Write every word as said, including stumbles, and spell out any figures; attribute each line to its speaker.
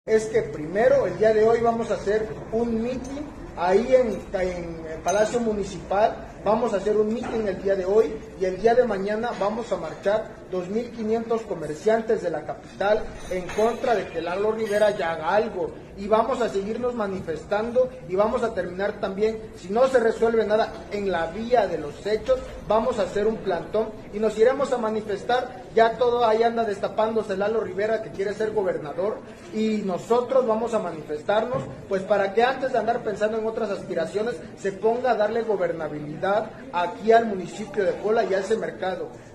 Speaker 1: Es que primero, el día de hoy vamos a hacer un meeting ahí en, en el Palacio Municipal, vamos a hacer un meeting el día de hoy y el día de mañana vamos a marchar dos mil quinientos comerciantes de la capital en contra de que Lalo Rivera ya haga algo, y vamos a seguirnos manifestando y vamos a terminar también, si no se resuelve nada en la vía de los hechos, vamos a hacer un plantón y nos iremos a manifestar. Ya todo ahí anda destapándose Lalo Rivera, que quiere ser gobernador, y nosotros vamos a manifestarnos pues para que antes de andar pensando en otras aspiraciones se ponga a darle gobernabilidad aquí al municipio de Puebla y a ese mercado.